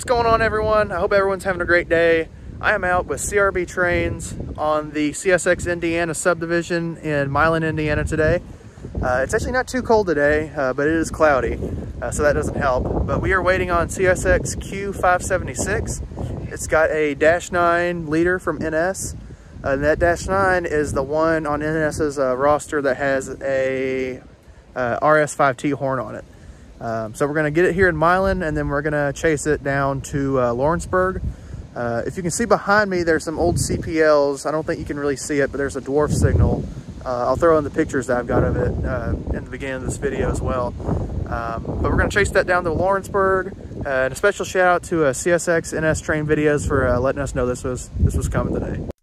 going on, everyone? I hope everyone's having a great day. I am out with CRBTrains on the CSX Indiana Subdivision in Milan, Indiana today. It's actually not too cold today, but it is cloudy, so that doesn't help. But we are waiting on CSX Q576. It's got a -9 leader from NS. And that -9 is the one on NS's roster that has a RS5T horn on it. So we're going to get it here in Milan, and then we're going to chase it down to Lawrenceburg. If you can see behind me, there's some old CPLs. I don't think you can really see it, but there's a dwarf signal. I'll throw in the pictures that I've got of it in the beginning of this video as well. But we're going to chase that down to Lawrenceburg. And a special shout out to CSX NS Train Videos for letting us know this was coming today.